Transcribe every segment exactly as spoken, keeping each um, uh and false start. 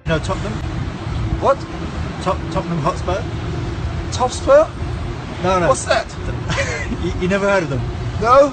No, Tottenham. What? Tot Tottenham Hotspur. Topspur? No, no. What's that? you, you never heard of them? No?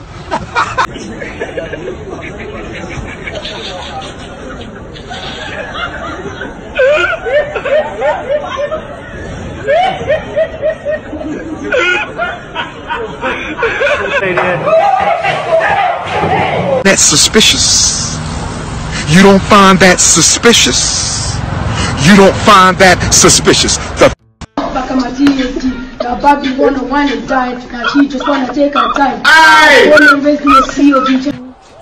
That's suspicious. You don't find that suspicious? You don't find that suspicious. The Back on my T S D, the Bobby wanna wine and dine. Now she just wanna take her time. Hey! Wanna raise me a C O D.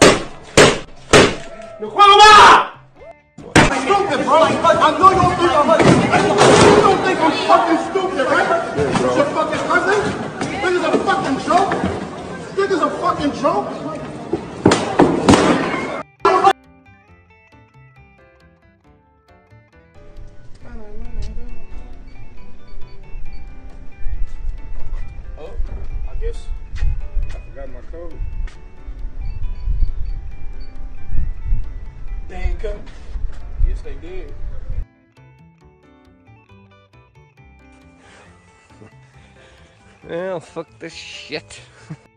Stupid, bro. I know you don't think I'm You don't think I'm fucking stupid, right? This is your fucking cousin? This is a fucking joke? This is a fucking joke? Oh, I guess I forgot my code. They ain't come. Yes, they did. Well, fuck this shit.